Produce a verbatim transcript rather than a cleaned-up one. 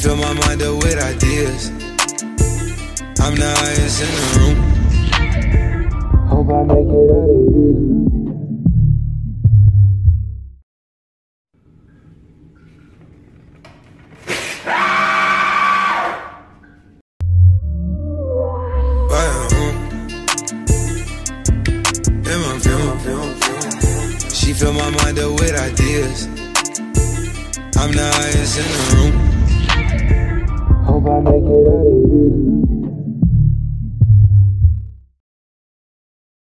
fill my mind up with ideas. I'm the highest in the room. Hope I make it out of here. She fill my mind up with ideas. I'm the highest in the room. Hope I make it out of here.